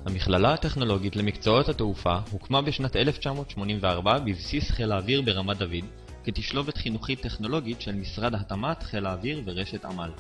המכללה הטכנולוגית למקצועות התעופה הוקמה בשנת 1984 בבסיס חיל האוויר ברמת דוד, כתשלובת חינוכית טכנולוגית של משרד התמ"ת, חיל האוויר ורשת עמל.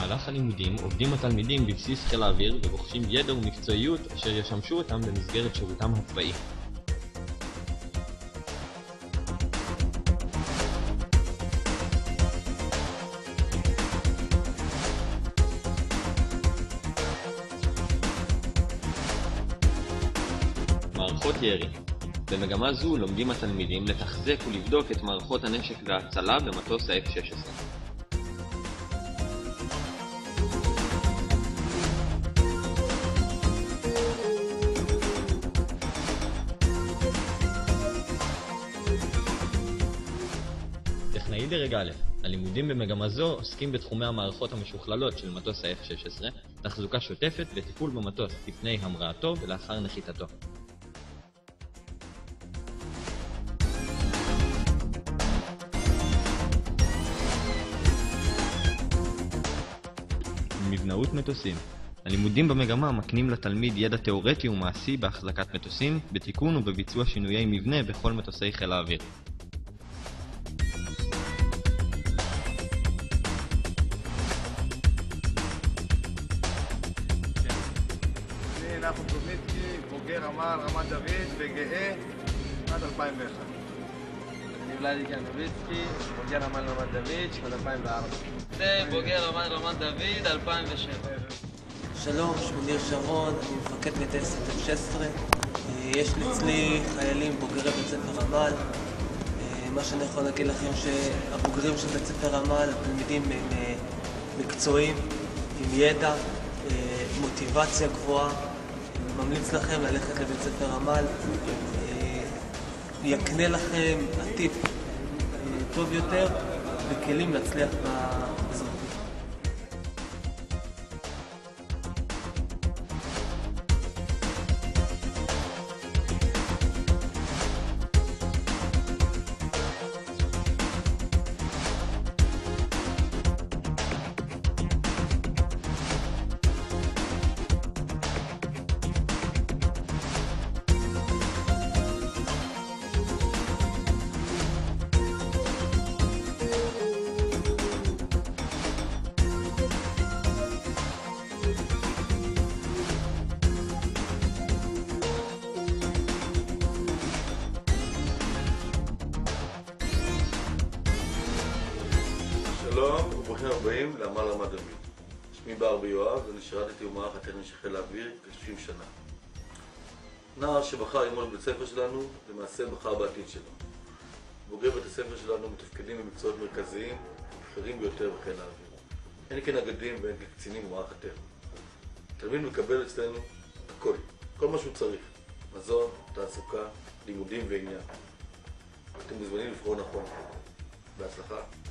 במהלך הלימודים עובדים התלמידים בבסיס חיל האוויר ורוכשים ידע ומקצועיות אשר ישמשו אותם במסגרת שירותם הצבאי. מערכות ירי. במגמה זו לומדים התלמידים לתחזק ולבדוק את מערכות הנשק וההצלה במטוס ה-F-16. טכנאי דרג א'. הלימודים במגמה זו עוסקים בתחומי המערכות המשוכללות של מטוס ה-F-16, תחזוקה שוטפת וטיפול במטוס לפני המראתו ולאחר נחיתתו. מבנאות מטוסים. הלימודים במגמה מקנים לתלמיד ידע תאורטי ומעשי בהחזקת מטוסים, בתיקון ובביצוע שינויי מבנה בכל מטוסי חיל האוויר. אני נחום קוזניצקי, בוגר עמ"ל רמת דוד וגאה עד 2001. אני ולדי קנוביצקי, בוגר עמ"ל רמת דוד, שנת 2004. בוגר עמ"ל רמת דוד, 2007. שלום, שמי ניר שרון, אני מפקד בטייסת F-16. יש אצלי חיילים בוגרי בית ספר עמ"ל. מה שאני יכול להגיד לכם שהבוגרים של בית ספר עמ"ל, תלמידים הם מקצועיים, עם ידע, מוטיבציה גבוהה. אני ממליץ לכם ללכת לבית ספר עמ"ל, יקנה לכם עתיד טוב יותר וכלים להצליח באזרחות. שלום וברוכים הבאים לעמ"ל רמת דוד. שמי ברבי יואב ואני שירתתי במערך הטכני של חיל האוויר כ-30 שנה. נער שבחר ללמוד בבית הספר שלנו, למעשה בחר בעתיד שלו. בוגרי בית הספר שלנו מתפקדים במקצועות מרכזיים, בכירים ביותר בחיל האוויר. הן כנגדים והן כקצינים במערך הטכני. תלמיד מקבל אצלנו הכל, כל מה שהוא צריך. מזון, תעסוקה, לימודים ועניין. אתם מוזמנים לבחור נכון. בהצלחה.